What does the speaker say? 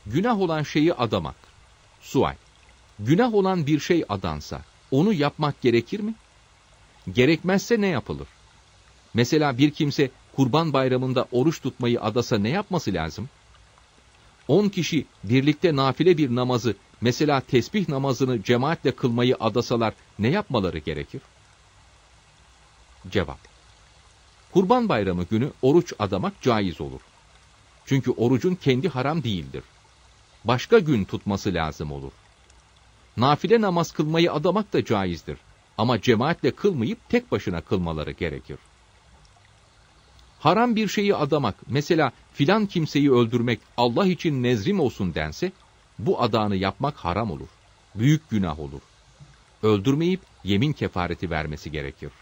Günah olan şeyi adamak. Sual: günah olan bir şey adansa, onu yapmak gerekir mi? Gerekmezse ne yapılır? Mesela bir kimse Kurban Bayramı'nda oruç tutmayı adasa ne yapması lazım? 10 kişi birlikte nafile bir namazı, mesela tesbih namazını cemaatle kılmayı adasalar ne yapmaları gerekir? Cevap: Kurban Bayramı günü oruç adamak caiz olur. Çünkü orucun kendi haram değildir. Başka gün tutması lazım olur. Nafile namaz kılmayı adamak da caizdir. Ama cemaatle kılmayıp tek başına kılmaları gerekir. Haram bir şeyi adamak, mesela filan kimseyi öldürmek Allah için nezrim olsun dense, bu adanı yapmak haram olur. Büyük günah olur. Öldürmeyip yemin kefareti vermesi gerekir.